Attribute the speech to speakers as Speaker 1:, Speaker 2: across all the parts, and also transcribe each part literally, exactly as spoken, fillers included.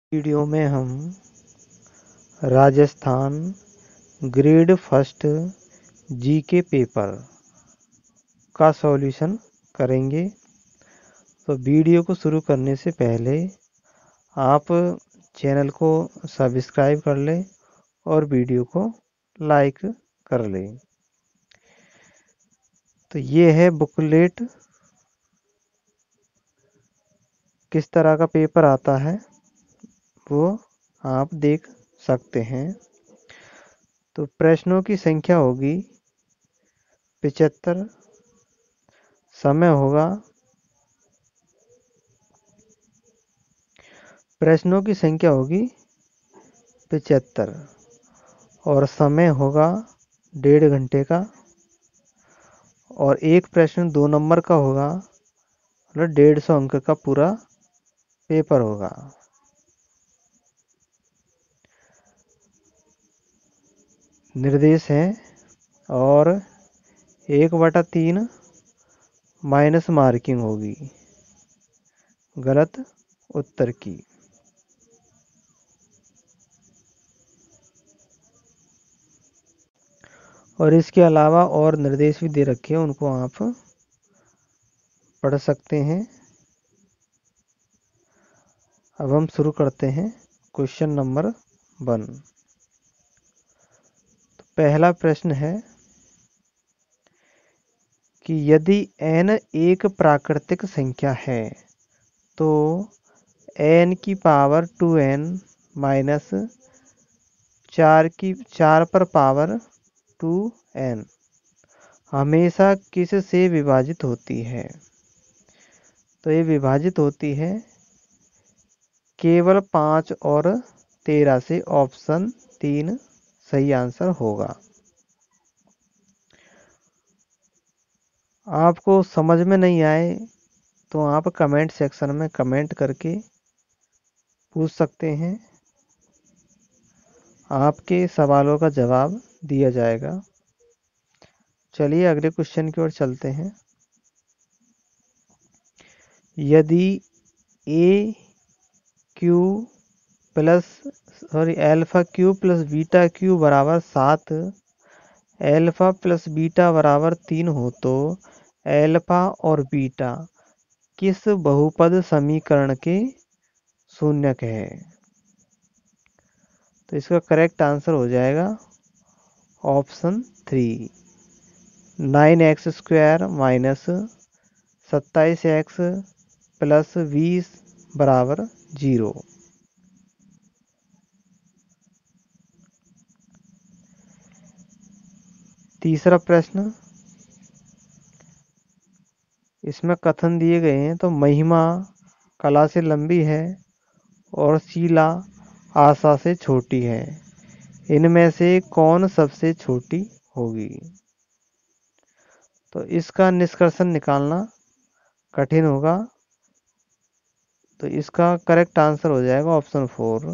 Speaker 1: Video में हम Rajasthan grade first GK paper का सॉल्यूशन करेंगे। तो वीडियो को शुरू करने से पहले आप चैनल को सब्सक्राइब कर लें और वीडियो को लाइक कर लें। तो ये है बुकलेट, किस तरह का पेपर आता है वो आप देख सकते हैं। तो प्रश्नों की संख्या होगी पिचहत्तर, समय होगा प्रश्नों की संख्या होगी पिचहत्तर और समय होगा डेढ़ घंटे का, और एक प्रश्न दो नंबर का होगा, मतलब डेढ़ सौ अंक का पूरा पेपर होगा। निर्देश है और एक बटा तीन माइनस मार्किंग होगी गलत उत्तर की। और इसके अलावा और निर्देश भी दे रखे हैं, उनको आप पढ़ सकते हैं। अब हम शुरू करते हैं क्वेश्चन नंबर वन। तो पहला प्रश्न है कि यदि n एक प्राकृतिक संख्या है तो n की पावर टू एन माइनस चार की चार पर पावर टू एन हमेशा किस से विभाजित होती है? तो ये विभाजित होती है केवल पाँच और तेरह से। ऑप्शन तीन सही आंसर होगा। आपको समझ में नहीं आए तो आप कमेंट सेक्शन में कमेंट करके पूछ सकते हैं, आपके सवालों का जवाब दिया जाएगा। चलिए अगले क्वेश्चन की ओर चलते हैं। यदि A Q plus sorry alpha Q plus beta Q बराबर सात, एल्फा प्लस बीटा बराबर तीन हो तो एल्फा और बीटा किस बहुपद समीकरण के शून्यक है? तो इसका करेक्ट आंसर हो जाएगा option three, nine X square minus सत्ताईस एक्स प्लस बीस बराबर जीरो। तीसरा प्रश्न, इसमें कथन दिए गए हैं। तो महिमा कला से लंबी है और शीला आशा से छोटी है, इनमें से कौन सबसे छोटी होगी? तो इसका निष्कर्षण निकालना कठिन होगा। तो इसका करेक्ट आंसर हो जाएगा option four,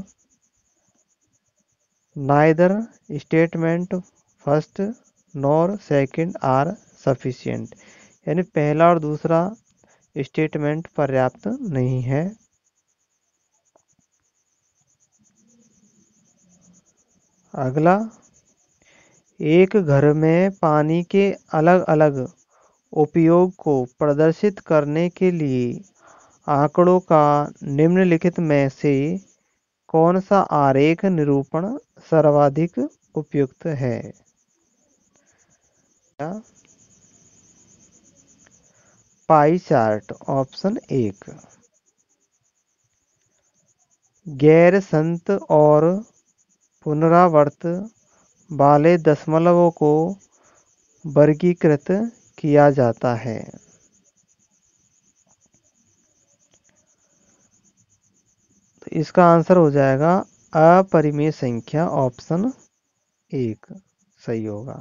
Speaker 1: neither statement first nor second are sufficient, यानी पहला और दूसरा स्टेटमेंट पर्याप्त नहीं है। अगला, एक घर में पानी के अलग अलग उपयोग को प्रदर्शित करने के लिए आंकड़ों का निम्नलिखित में से कौन सा आरेख निरूपण सर्वाधिक उपयुक्त है? पाई चार्ट, ऑप्शन एक। गैर संत और पुनरावर्त वाले दशमलवों को वर्गीकृत किया जाता है। तो इसका आंसर हो जाएगा अपरिमेय संख्या, ऑप्शन एक सही होगा।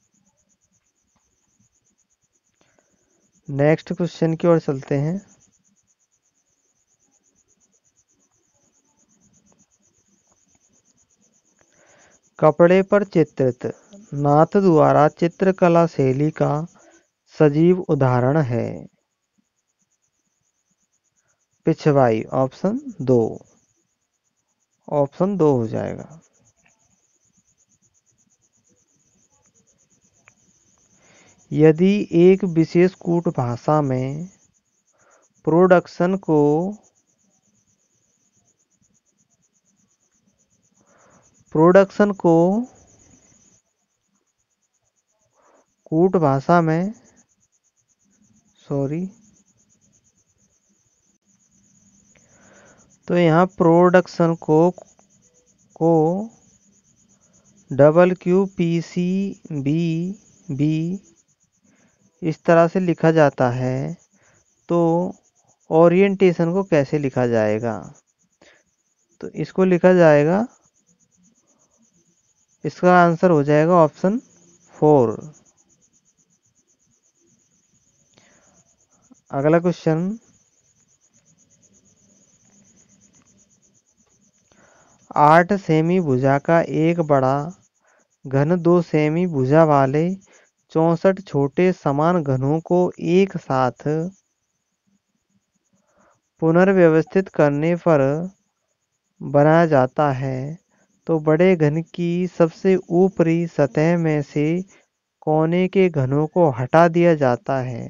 Speaker 1: नेक्स्ट क्वेश्चन की ओर चलते हैं। कपड़े पर चित्रित नाथ द्वारा चित्रकला शैली का सजीव उदाहरण है पिछवाई, ऑप्शन दो। ऑप्शन दो हो जाएगा। यदि एक विशेष कूट भाषा में प्रोडक्शन को प्रोडक्शन को कूट भाषा में सॉरी तो यहाँ प्रोडक्शन को को double Q P C B B इस तरह से लिखा जाता है, तो ओरिएंटेशन को कैसे लिखा जाएगा? तो इसको लिखा जाएगा, इसका आंसर हो जाएगा ऑप्शन फोर। अगला क्वेश्चन, आठ सेमी भुजा का एक बड़ा घन दो सेमी भुजा वाले चौसठ छोटे समान घनों को एक साथ पुनर्व्यवस्थित करने पर बनाया जाता है, तो बड़े घन की सबसे ऊपरी सतह में से कोने के घनों को हटा दिया जाता है।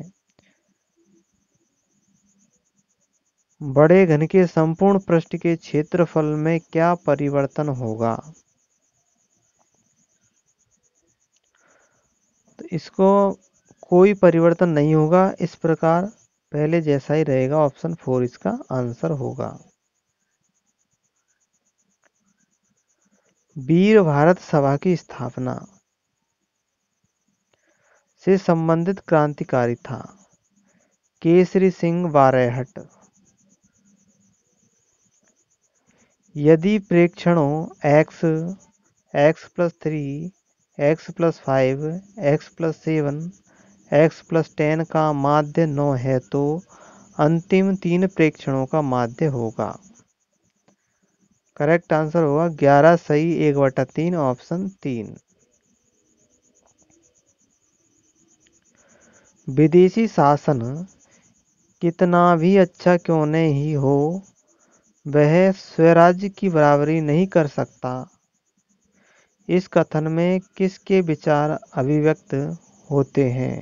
Speaker 1: बड़े घन के संपूर्ण पृष्ठ के क्षेत्रफल में क्या परिवर्तन होगा? तो इसको कोई परिवर्तन नहीं होगा, इस प्रकार पहले जैसा ही रहेगा। ऑप्शन फोर इसका आंसर होगा। वीर भारत सभा की स्थापना से संबंधित क्रांतिकारी था? केसरी सिंह बारैहट। यदि प्रेक्षणों x, x plus three, x plus five, x plus seven, x plus ten का माध्य नौ है, तो अंतिम तीन प्रेक्षणों का माध्य होगा। करेक्ट आंसर होगा ग्यारह सही एक बटा तीन, ऑप्शन तीन। विदेशी शासन कितना भी अच्छा क्यों नहीं हो, वह स्वराज्य की बराबरी नहीं कर सकता। इस कथन में किसके विचार अभिव्यक्त होते हैं?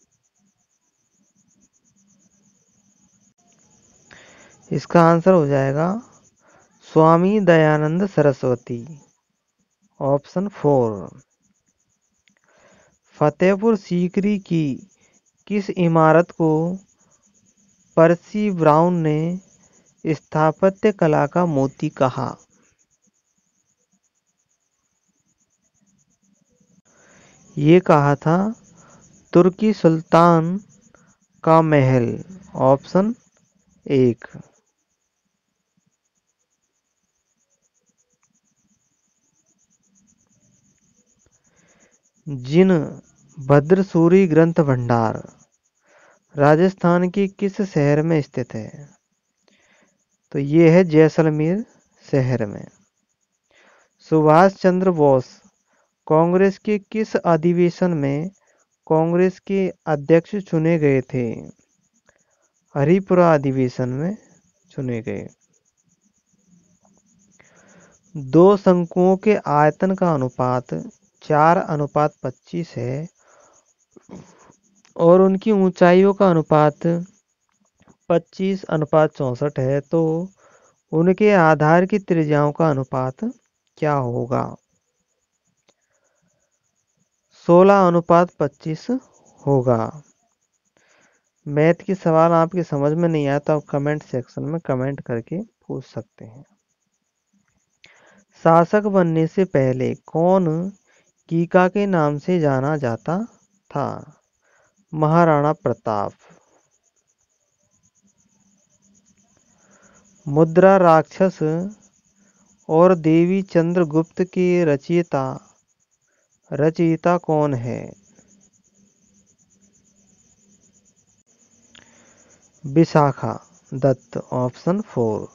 Speaker 1: इसका आंसर हो जाएगा स्वामी दयानंद सरस्वती, ऑप्शन फोर। फतेहपुर सीकरी की किस इमारत को पर्सी ब्राउन ने स्थापत्य कला का मोती कहा? ये कहा था तुर्की सुल्तान का महल, ऑप्शन एक। जिन भद्रसूरी ग्रंथ भंडार राजस्थान के किस शहर में स्थित है? तो ये है जैसलमेर शहर में। सुभाष चंद्र बोस कांग्रेस के किस अधिवेशन में कांग्रेस के अध्यक्ष चुने गए थे? हरिपुरा अधिवेशन में चुने गए। दो शंकुओं के आयतन का अनुपात चार अनुपात पच्चीस है और उनकी ऊंचाइयों का अनुपात पच्चीस अनुपात चौंसठ है, तो उनके आधार की त्रिज्याओं का अनुपात क्या होगा? सोलह अनुपात पच्चीस होगा। मैथ की सवाल आपकी समझ में नहीं आया तो आप कमेंट सेक्शन में कमेंट करके पूछ सकते हैं। शासक बनने से पहले कौन कीका के नाम से जाना जाता था? महाराणा प्रताप। मुद्रा राक्षस और देवी चंद्रगुप्त के रचयिता रचयिता कौन है? Vishakha Datta, option four.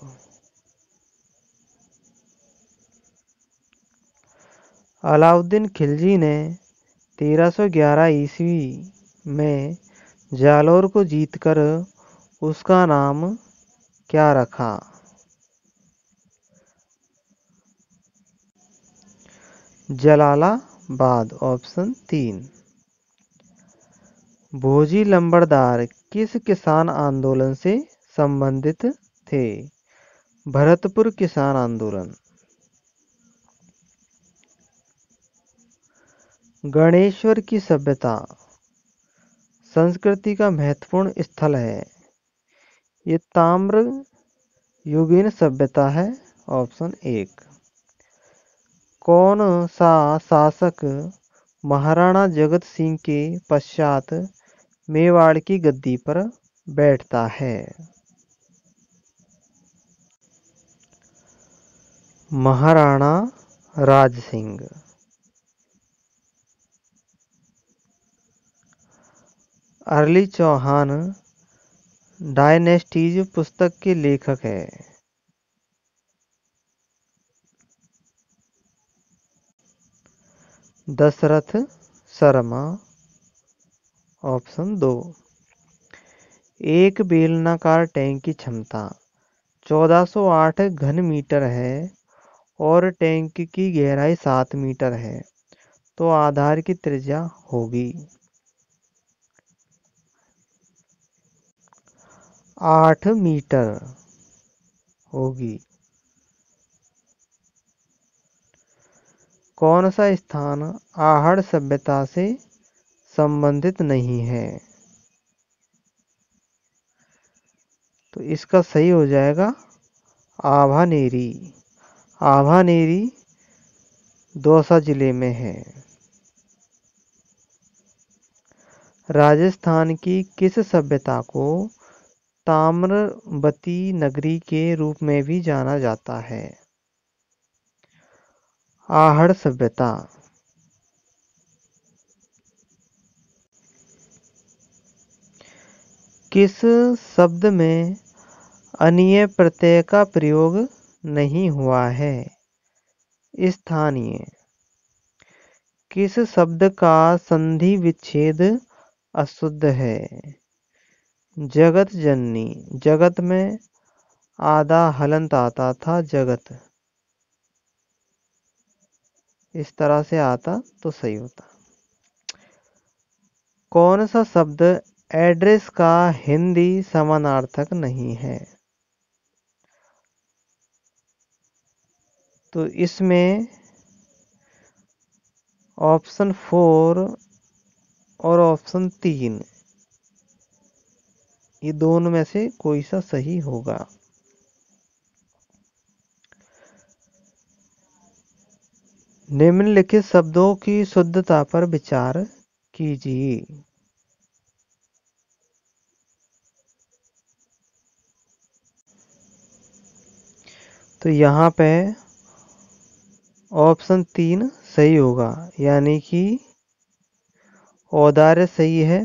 Speaker 1: अलाउद्दीन खिलजी ने तेरह सौ ग्यारह ईस्वी में जालौर को जीतकर उसका नाम क्या रखा? जलालाबाद ऑप्शन तीन। भोजी लंबड़दार किस किसान आंदोलन से संबंधित थे? भरतपुर किसान आंदोलन। गणेश्वर की सभ्यता संस्कृति का महत्वपूर्ण स्थल है। ये ताम्र युगीन सभ्यता है ऑप्शन एक। कौन सा शासक महाराणा जगत सिंह के पश्चात मेवाड़ की गद्दी पर बैठता है? महाराणा राज सिंह। अरली चौहान डायनेस्टीज पुस्तक के लेखक है। दशरथ शर्मा ऑप्शन दो। एक बेलनाकार टैंक की क्षमता चौदह सौ आठ घन मीटर है और टैंक की गहराई सात मीटर है, तो आधार की त्रिज्या होगी आठ मीटर होगी। कौन सा स्थान आहड़ सभ्यता से संबंधित नहीं है? तो इसका सही हो जाएगा आभानेरी। आभानेरी दौसा जिले में है। राजस्थान की किस सभ्यता को ताम्रवती नगरी के रूप में भी जाना जाता है? आहड़ सभ्यता। किस शब्द में अनीय प्रत्यय का प्रयोग नहीं हुआ है? स्थानीय। किस शब्द का संधि विच्छेद अशुद्ध है? जगत जननी। जगत में आधा हलंत आता था जगत, इस तरह से आता तो सही होता। कौन सा शब्द एड्रेस का हिंदी समानार्थक नहीं है? तो इसमें ऑप्शन फोर और ऑप्शन तीन, ये दोनों में से कोई सा सही होगा। निम्नलिखित शब्दों की शुद्धता पर विचार कीजिए। तो यहाँ पे ऑप्शन तीन सही होगा, यानी कि औदार्य सही है,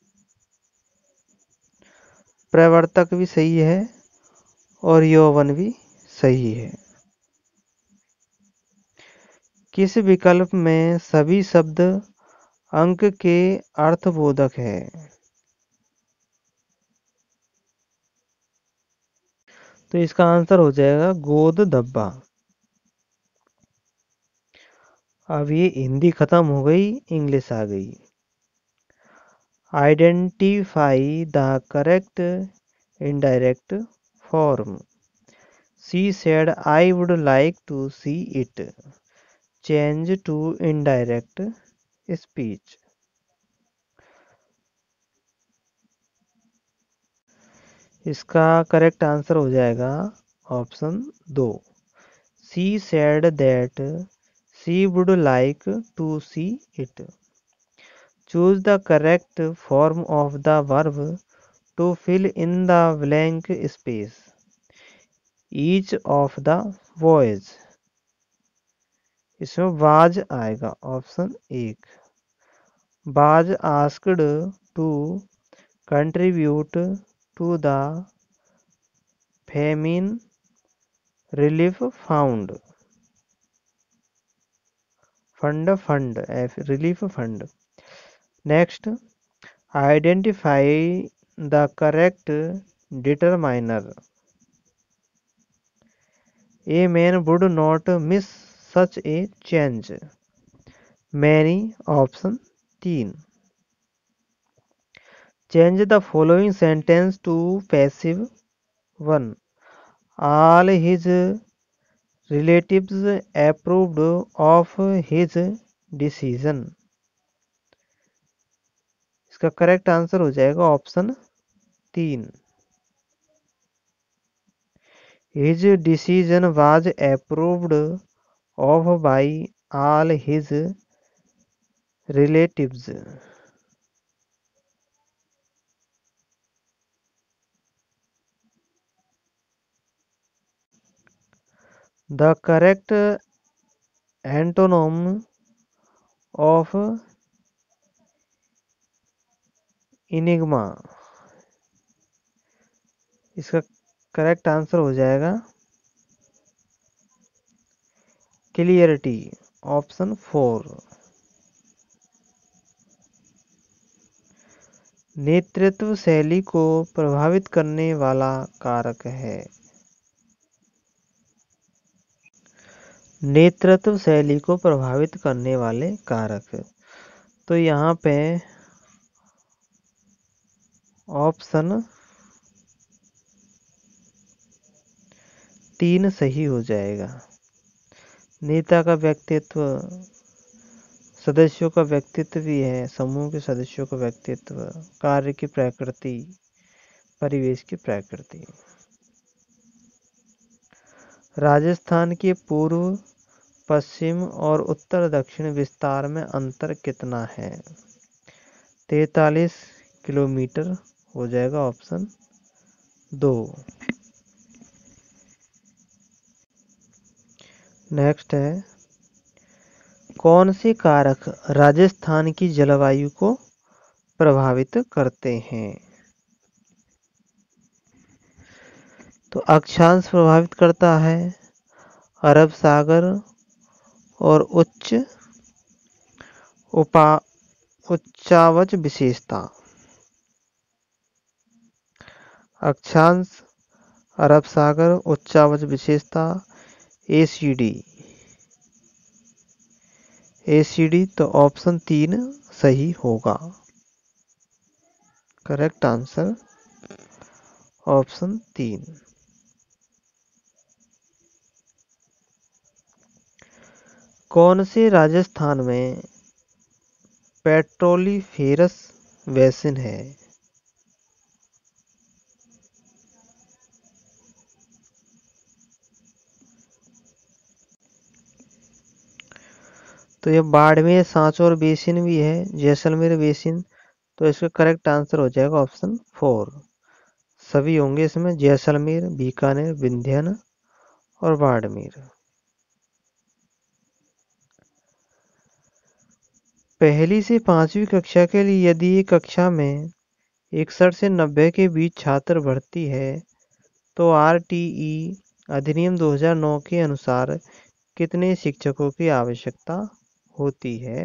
Speaker 1: प्रवर्तक भी सही है और यौवन भी सही है। किस विकल्प में सभी शब्द अंक के अर्थबोधक है? तो इसका आंसर हो जाएगा गोद धब्बा। अब ये हिंदी खत्म हो गई, इंग्लिश आ गई। Identify the correct indirect form. She said I would like to see it change to indirect speech. इसका करेक्ट आंसर हो जाएगा ऑप्शन दो। She said that she would like to see it. Choose the correct form of the verb to fill in the blank space. Each of the boys, इसमें was आएगा option एक। Was asked to contribute to the famine relief found fund fund relief fund. Next, identify the correct determiner. A man would not miss such a change. Many option तीन। Change the following sentence to passive one. All his relatives approved of his decision. इसका correct answer हो जाएगा option तीन। His decision was approved of by all his relatives. The correct antonym of enigma. इसका correct answer हो जाएगा clarity option four. नेतृत्व शैली को प्रभावित करने वाला कारक है। नेतृत्व शैली को प्रभावित करने वाले कारक, तो यहाँ पे ऑप्शन तीन सही हो जाएगा। नेता का व्यक्तित्व, सदस्यों का व्यक्तित्व भी है, समूह के सदस्यों का व्यक्तित्व, कार्य की प्रकृति, परिवेश की प्रकृति। राजस्थान के पूर्व, पश्चिम और उत्तर दक्षिण विस्तार में अंतर कितना है? तैतालीस किलोमीटर हो जाएगा ऑप्शन दो। नेक्स्ट है, कौन से कारक राजस्थान की जलवायु को प्रभावित करते हैं? तो अक्षांश प्रभावित करता है, अरब सागर और उच्च उपा उच्चावच विशेषता। अक्षांश, अरब सागर, उच्चावच विशेषता, एसीडी। एसीडी तो ऑप्शन तीन सही होगा। करेक्ट आंसर ऑप्शन तीन। कौन से राजस्थान में पेट्रोलिफेरस बेसिन है? तो ये बाड़मेर, सांचौर बेसिन भी है, जैसलमेर बेसिन, तो इसका करेक्ट आंसर हो जाएगा ऑप्शन फोर। सभी होंगे इसमें, जैसलमेर, बीकानेर, विंध्यन और बाड़मेर। पहली से पांचवी कक्षा के लिए यदि एक कक्षा में इकसठ से नब्बे के बीच छात्र भर्ती है तो आरटीई अधिनियम दो हज़ार नौ के अनुसार कितने शिक्षकों की आवश्यकता होती है?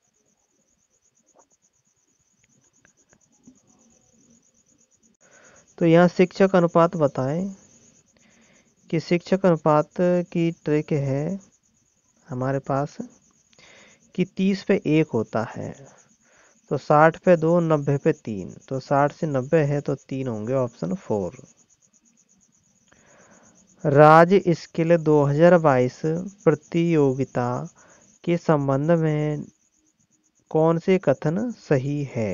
Speaker 1: तो यहाँ शिक्षक अनुपात बताएं कि शिक्षक अनुपात की ट्रिक है हमारे पास कि तीस पे एक होता है, तो साठ पे दो, नब्बे पे तीन, तो साठ से नब्बे है तो तीन होंगे ऑप्शन फोर। राज्य स्किल दो हज़ार बाईस प्रतियोगिता के संबंध में कौन से कथन सही है?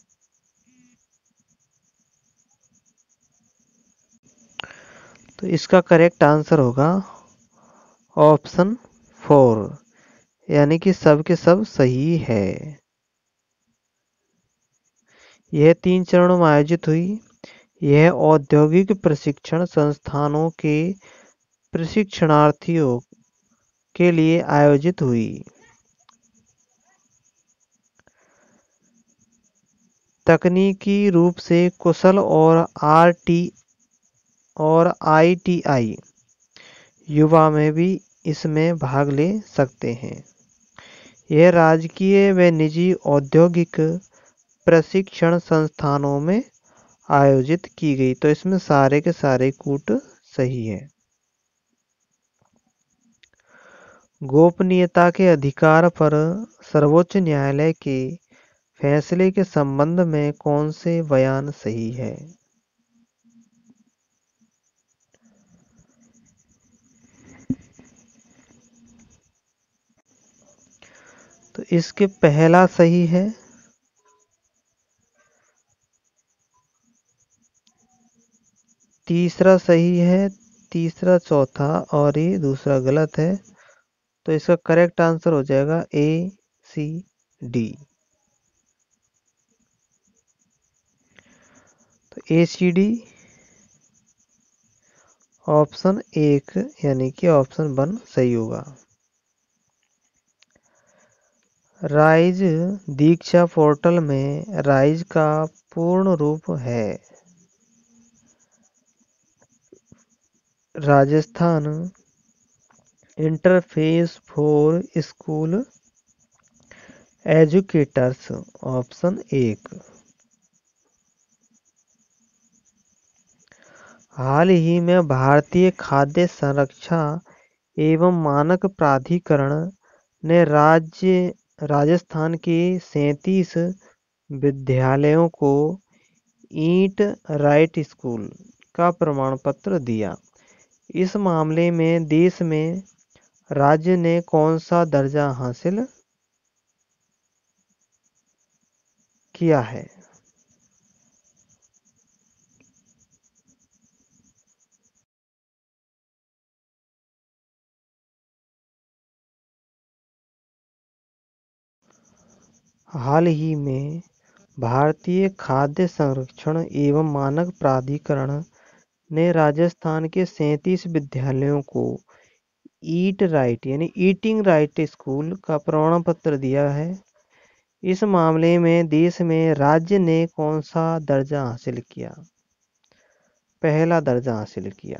Speaker 1: तो इसका करेक्ट आंसर होगा ऑप्शन फोर, यानी कि सब के सब सही है। यह तीन चरणों में आयोजित हुई। यह औद्योगिक प्रशिक्षण संस्थानों के प्रशिक्षणार्थियों के लिए आयोजित हुई। तकनीकी रूप से कुशल और आरटी और आईटीआई युवा में भी इसमें भाग ले सकते हैं। यह राजकीय व निजी औद्योगिक प्रशिक्षण संस्थानों में आयोजित की गई, तो इसमें सारे के सारे कूट सही है। गोपनीयता के अधिकार पर सर्वोच्च न्यायालय के फैसले के संबंध में कौन से बयान सही है? तो इसके पहला सही है, तीसरा सही है, तीसरा चौथा और ये दूसरा गलत है। तो इसका करेक्ट आंसर हो जाएगा ए सी डी। तो ए सी डी ऑप्शन एक यानी कि ऑप्शन वन सही होगा। राइज दीक्षा पोर्टल में राइज का पूर्ण रूप है Rajasthan interface for school educators, option एक। हाल ही में भारतीय खाद्य संरक्षा एवं मानक प्राधिकरण ने राज्य राजस्थान के सैंतीस विद्यालयों को ईट राइट स्कूल का प्रमाण पत्र दिया। इस मामले में देश में राज्य ने कौन सा दर्जा हासिल किया है? हाल ही में भारतीय खाद्य संरक्षण एवं मानक प्राधिकरण ने राजस्थान के सैंतीस विद्यालयों को ईट राइट यानी ईटिंग राइट स्कूल का प्रमाण पत्र दिया है। इस मामले में देश में राज्य ने कौन सा दर्जा हासिल किया? पहला दर्जा हासिल किया।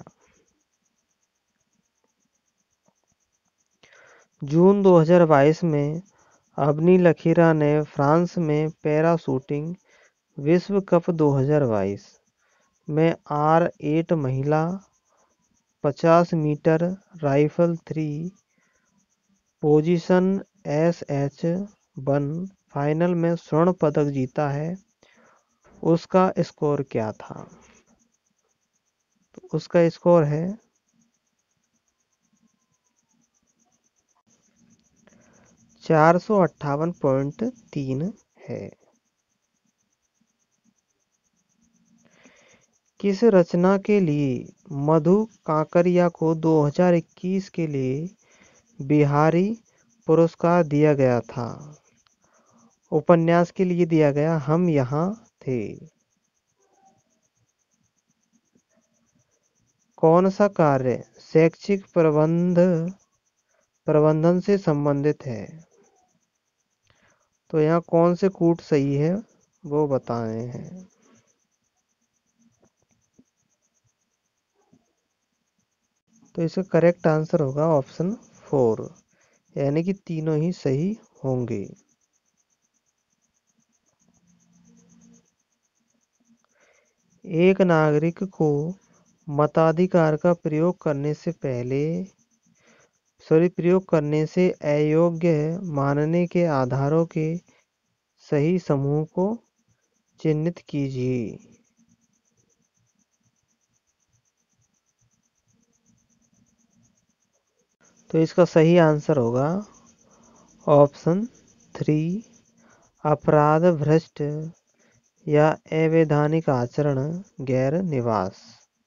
Speaker 1: जून दो हज़ार बाईस में अवनी लकीरा ने फ्रांस में पैरा शूटिंग विश्व कप दो हज़ार बाईस में आर आठ महिला पचास metre rifle three position S H one final में स्वर्ण पदक जीता है। उसका स्कोर क्या था? तो उसका स्कोर है चार सौ अट्ठावन पॉइंट तीन है। किस रचना के लिए मधु काकरिया को दो हज़ार इक्कीस के लिए बिहारी पुरस्कार दिया गया था? उपन्यास के लिए दिया गया हम यहाँ थे। कौन सा कार्य शैक्षिक प्रबंध प्रबंधन से संबंधित है? तो यहाँ कौन से कूट सही है वो बताए हैं। तो इसका करेक्ट आंसर होगा ऑप्शन फोर, यानी कि तीनों ही सही होंगे। एक नागरिक को मताधिकार का प्रयोग करने से पहले सॉरी प्रयोग करने से अयोग्य मानने के आधारों के सही समूह को चिन्हित कीजिए। तो इसका सही आंसर होगा ऑप्शन थ्री, अपराध भ्रष्ट या अवैधानिक आचरण गैर निवास।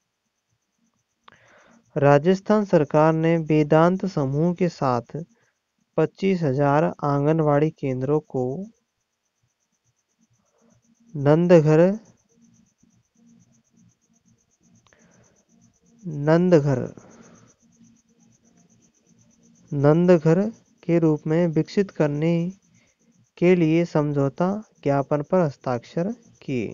Speaker 1: राजस्थान सरकार ने वेदांत समूह के साथ पच्चीस हजार आंगनवाड़ी केंद्रों को नंदघर नंदघर नंदघर के रूप में विकसित करने के लिए समझौता ज्ञापन पर हस्ताक्षर किए।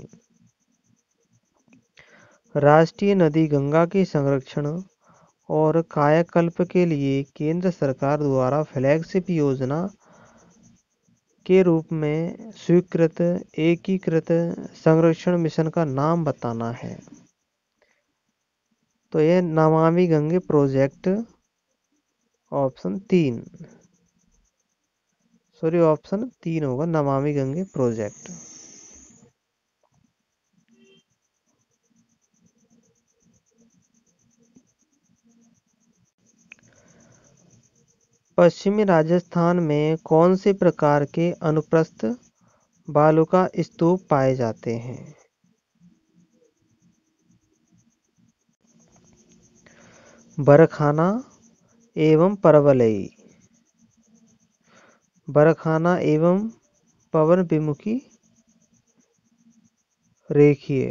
Speaker 1: राष्ट्रीय नदी गंगा के संरक्षण और कायाकल्प के लिए केंद्र सरकार द्वारा फ्लैगशिप योजना के रूप में स्वीकृत एकीकृत संरक्षण मिशन का नाम बताना है। तो यह नमामि गंगे प्रोजेक्ट ऑप्शन तीन, सॉरी ऑप्शन तीन होगा, नमामि गंगे प्रोजेक्ट। पश्चिमी राजस्थान में कौन से प्रकार के अनुप्रस्थ बालू का स्तूप पाए जाते हैं? बरखाना एवं परवलई, बरखाना एवं पवन विमुखी रेखीय।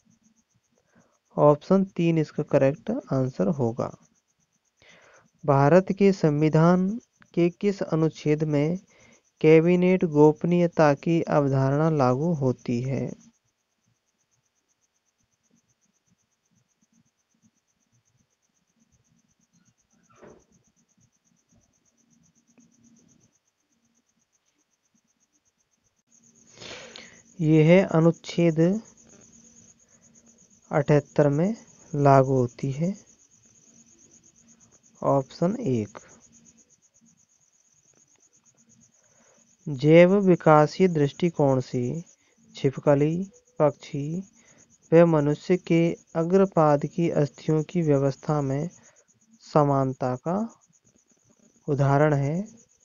Speaker 1: ऑप्शन तीन इसका करेक्ट आंसर होगा। भारत के संविधान के किस अनुच्छेद में कैबिनेट गोपनीयता की अवधारणा लागू होती है? यह है अनुच्छेद अठहत्तर में लागू होती है। ऑप्शन एक। जैव विकासीय दृष्टिकोण से छिपकली, पक्षी व मनुष्य के अग्रपाद की अस्थियों की व्यवस्था में समानता का उदाहरण है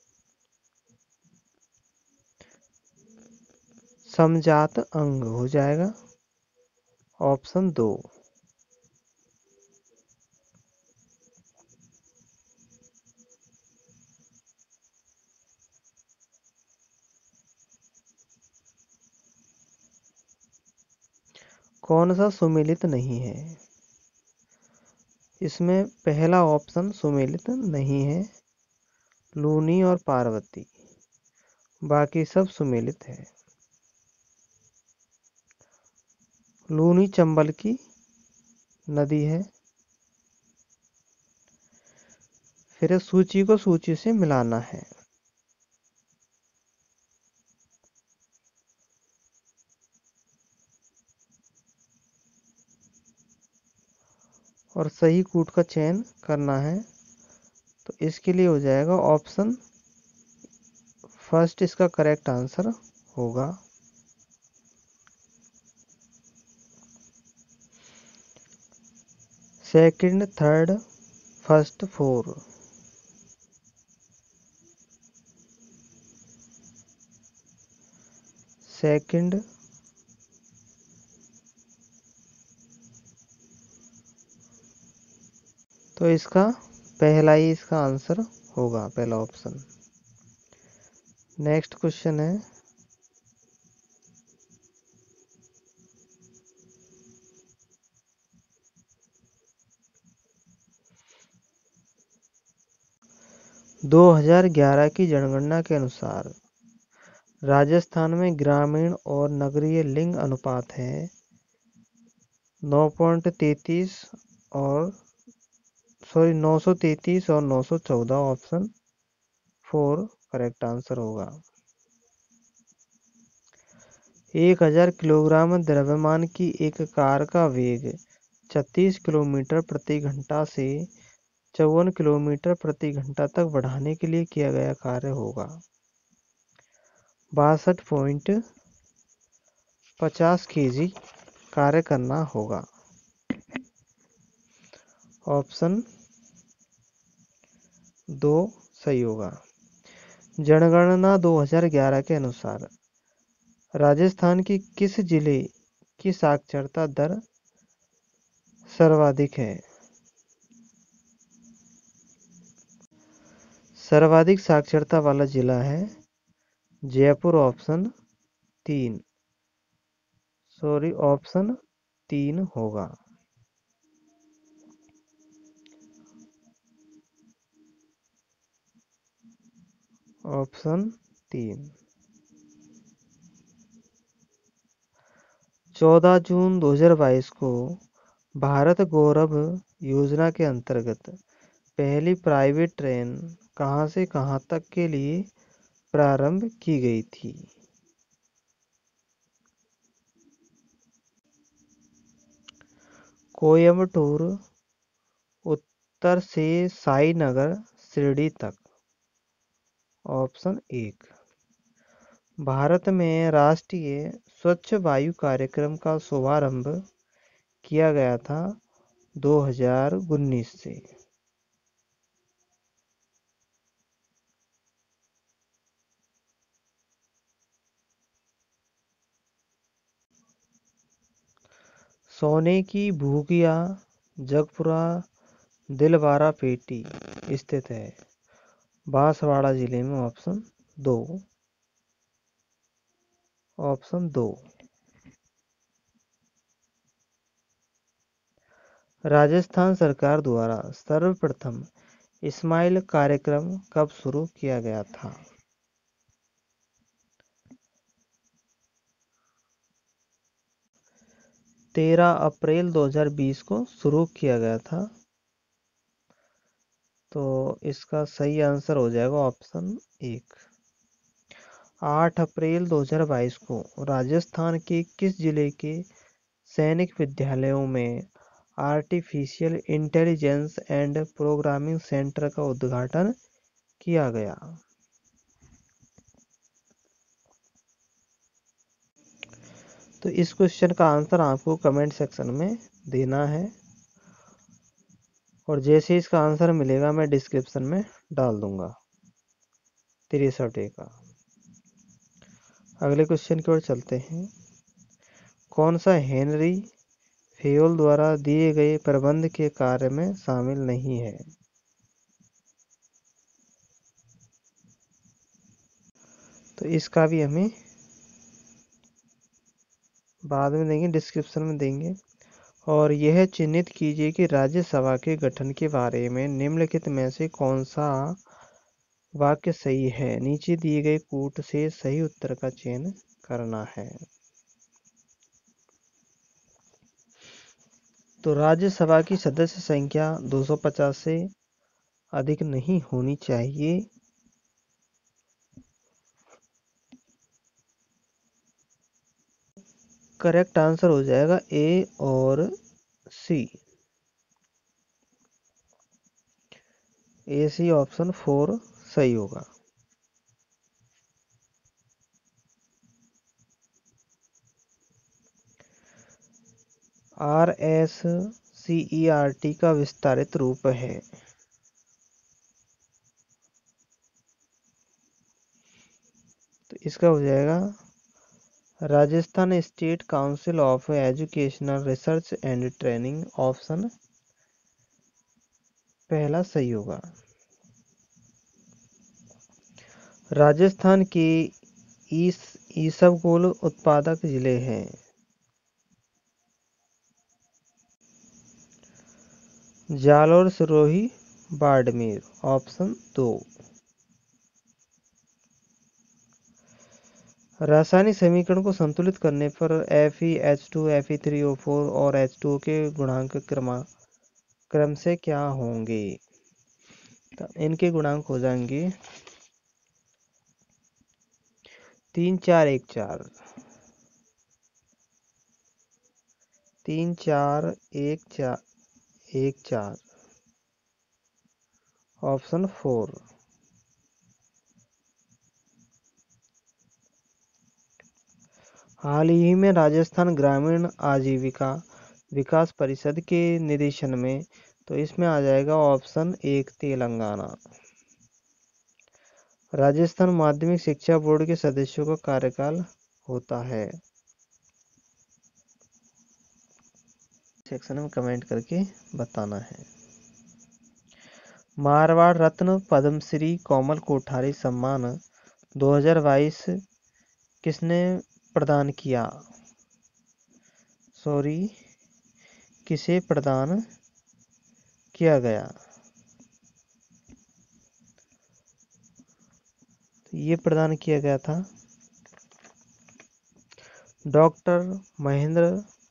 Speaker 1: समजात अंग, हो जाएगा ऑप्शन दो। कौन सा सुमेलित नहीं है? इसमें पहला ऑप्शन सुमेलित नहीं है, लूनी और पार्वती, बाकी सब सुमेलित है। लूनी चंबल की नदी है। फिर सूची को सूची से मिलाना है। और सही कूट का चयन करना है, तो इसके लिए हो जाएगा ऑप्शन फर्स्ट इसका करेक्ट आंसर होगा। Second, third, first, four. Second, तो इसका पहला ही इसका आंसर होगा, पहला ऑप्शन। नेक्स्ट क्वेश्चन है, दो हज़ार ग्यारह की जनगणना के अनुसार राजस्थान में ग्रामीण और नगरीय लिंग अनुपात है नौ पॉइंट तैतीस और सॉरी नौ सौ तैतीस और नौ सौ चौदह। ऑप्शन फोर करेक्ट आंसर होगा। एक हजार किलोग्राम द्रव्यमान की एक कार का वेग छत्तीस किलोमीटर प्रति घंटा से चौवन किलोमीटर प्रति घंटा तक बढ़ाने के लिए किया गया कार्य होगा बासठ पॉइंट पचास के जी कार्य करना होगा। ऑप्शन दो सही होगा। जनगणना दो हज़ार ग्यारह के अनुसार राजस्थान की किस जिले की साक्षरता दर सर्वाधिक है? सर्वाधिक साक्षरता वाला जिला है जयपुर। ऑप्शन तीन, सॉरी ऑप्शन तीन होगा। ऑप्शन तीन। चौदह जून दो हज़ार बाईस को भारत गौरव योजना के अंतर्गत पहली प्राइवेट ट्रेन कहां से कहां तक के लिए प्रारंभ की गई थी? कोयम्बटूर उत्तर से साईनगर श्रेणी तक। ऑप्शन एक। भारत में राष्ट्रीय स्वच्छ वायु कार्यक्रम का शुभारंभ किया गया था दो हज़ार उन्नीस से। सोने की भूकिया जगपुरा दिलवारा पेटी स्थित है। बांसवाड़ा जिले में। ऑप्शन दो। ऑप्शन दो। राजस्थान सरकार द्वारा सर्वप्रथम स्माइल कार्यक्रम कब शुरू किया गया था? तेरह अप्रैल दो हज़ार बीस को शुरू किया गया था। तो इसका सही आंसर हो जाएगा ऑप्शन एक। आठ अप्रैल दो हज़ार बाईस को राजस्थान के किस जिले के सैनिक विद्यालयों में artificial intelligence and programming centre का उद्घाटन किया गया? तो इस क्वेश्चन का आंसर आपको कमेंट सेक्शन में देना है, और जैसे इसका आंसर मिलेगा मैं डिस्क्रिप्शन में डाल दूंगा तिरसठ ए का। अगले क्वेश्चन की ओर चलते हैं। कौन सा हेनरी फेयोल द्वारा दिए गए प्रबंध के कार्य में शामिल नहीं है? तो इसका भी हमें बाद में देंगे, डिस्क्रिप्शन में देंगे। और यह चिन्हित कीजिए कि राज्यसभा के गठन के बारे में निम्नलिखित में से कौन सा वाक्य सही है। नीचे दिए गए कूट से सही उत्तर का चयन करना है। तो राज्यसभा की सदस्य संख्या दो सौ पचास से अधिक नहीं होनी चाहिए। करेक्ट आंसर हो जाएगा ए और सी। ए सी ऑप्शन फोर सही होगा। R S C E R T का विस्तारित रूप है। तो इसका हो जाएगा Rajasthan state council of educational research and training. Option पहला सही होगा। राजस्थान के ईसबगोल उत्पादक जिले हैं। जालौर, सिरोही, बाड़मेर। ऑप्शन दो। रासायनिक समीकरण को संतुलित करने पर F E H two F E three O four और एच टू ओ के गुणांक क्रमा क्रम से क्या होंगे? तो इनके गुणांक हो जाएंगे तीन चार एक चार। तीन चार एक चार एक चार। Option four. हाल ही में राजस्थान ग्रामीण आजीविका विकास परिषद के निदेशन में, तो इसमें आ जाएगा ऑप्शन एक तेलंगाना। राजस्थान माध्यमिक शिक्षा बोर्ड के सदस्यों का कार्यकाल होता है। सेक्शन में कमेंट करके बताना है। मारवाड़ रत्न पद्मश्री कोमल कोठारी सम्मान दो हज़ार बाईस किसने प्रदान किया? सॉरी, किसे प्रदान किया गया? तो ये प्रदान किया गया था डॉक्टर महेंद्र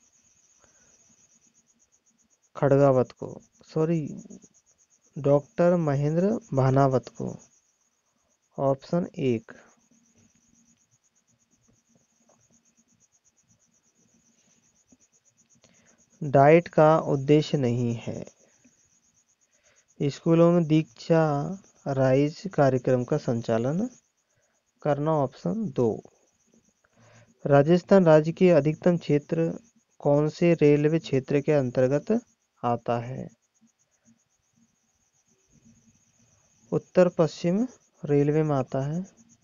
Speaker 1: खड़गावत को। सॉरी, डॉक्टर महेंद्र भानावत को। ऑप्शन एक। डाइट का उद्देश्य नहीं है। स्कूलों में दीक्षा राइज कार्यक्रम का संचालन करना। ऑप्शन दो। राजस्थान राज्य के अधिकतम क्षेत्र कौन से रेलवे क्षेत्र के अंतर्गत आता है? उत्तर पश्चिम रेलवे में आता है।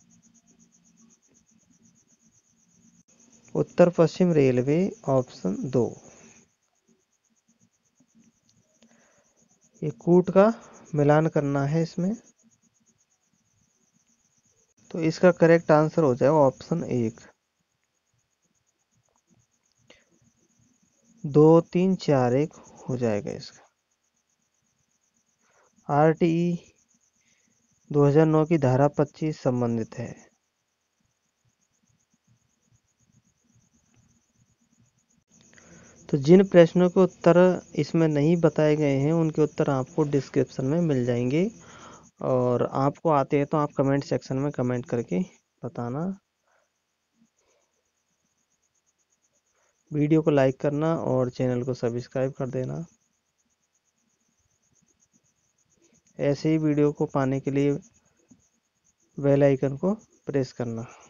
Speaker 1: उत्तर पश्चिम रेलवे, ऑप्शन दो। ये कूट का मिलान करना है इसमें, तो इसका करेक्ट आंसर हो जाएगा ऑप्शन एक। दो तीन चार एक हो जाएगा इसका। आरटीई दो हज़ार नौ की धारा पच्चीस संबंधित है। तो जिन प्रश्नों के उत्तर इसमें नहीं बताए गए हैं उनके उत्तर आपको डिस्क्रिप्शन में मिल जाएंगे, और आपको आते हैं तो आप कमेंट सेक्शन में कमेंट करके बताना। वीडियो को लाइक करना और चैनल को सब्सक्राइब कर देना। ऐसे ही वीडियो को पाने के लिए बेल आइकन को प्रेस करना।